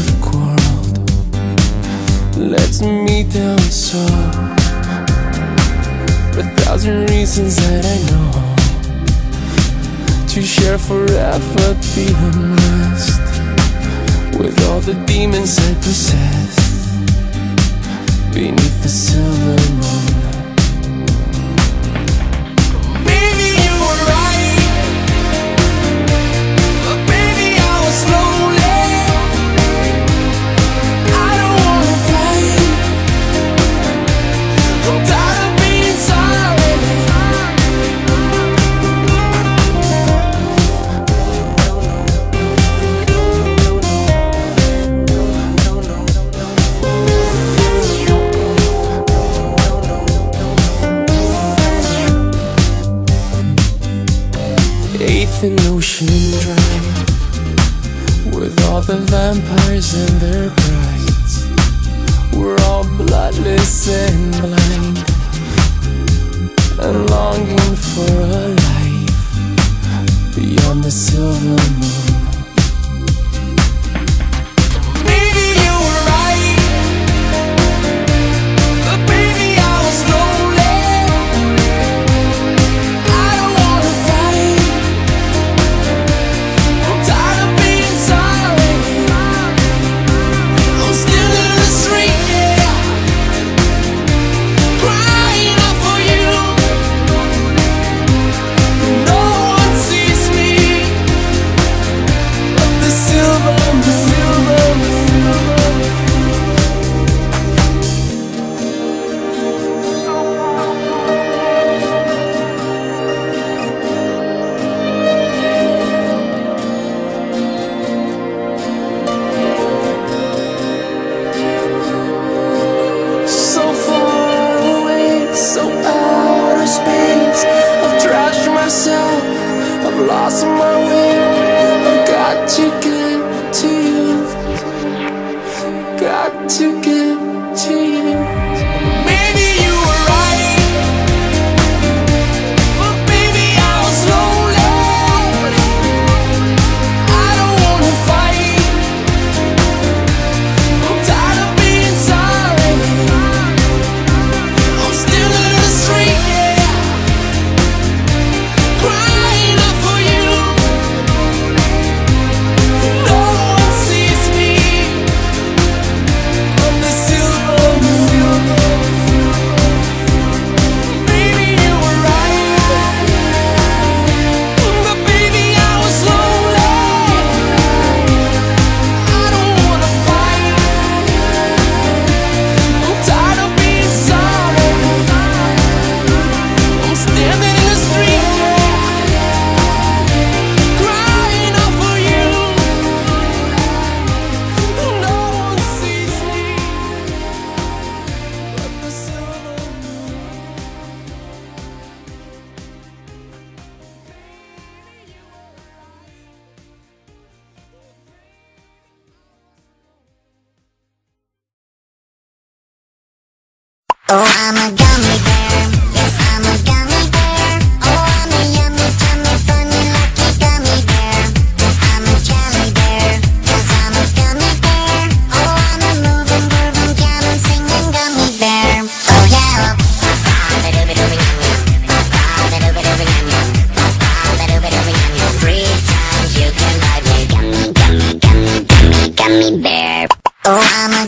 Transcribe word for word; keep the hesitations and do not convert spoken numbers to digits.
perfect world lets me down so. A thousand reasons that I know to share forever the unrest with all the demons I possess beneath the silver moon. Eighth and Ocean Drive, with all the vampires and their brides. We're all bloodless and blind, and longing for a life beyond the silver moon. I've lost my way, I've got to get to you, got to get to you. Maybe you were right, but baby I was lonely. I don't wanna fight, I'm tired of being sorry. I'm still in the street, yeah, crying out for you. No one sees me on the silver moon. Baby, you were right, but baby I was lonely. I don't wanna fight, I'm tired of being sorry. I'm standing in the street, crying out for you. No one sees me but the silver moon. Oh, I'm a gummy bear. Yes, I'm a gummy bear. Oh, I'm a yummy, tummy, funny, lucky gummy bear. I'm a jelly bear. Yes, I'm a gummy bear. Oh, I'm a moving, grooving, counting, singing gummy bear. Oh, yeah. Three times you can buy me gummy, gummy, gummy, gummy, gummy bear. Oh, I'm a